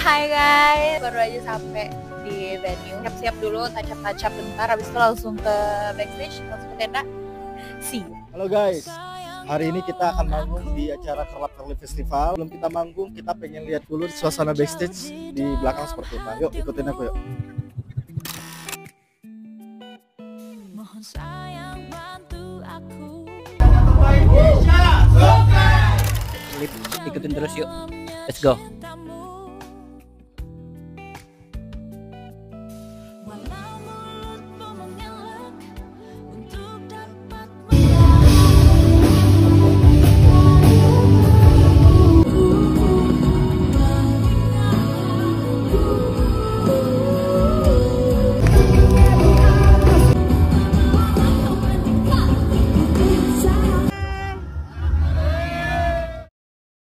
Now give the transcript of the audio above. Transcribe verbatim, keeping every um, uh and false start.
Hai guys, baru aja sampai di venue. Siap-siap dulu, touch-up-touch-up bentar, habis itu langsung ke backstage, langsung ke tenda. See you. Halo guys, hari ini kita akan manggung di acara Kerlap Kerlip Festival. Belum kita manggung, kita pengen lihat dulu suasana backstage di belakang seperti apa. Yuk ikutin aku yuk. Mohon sayang bantu aku. Ikutin terus yuk, let's go.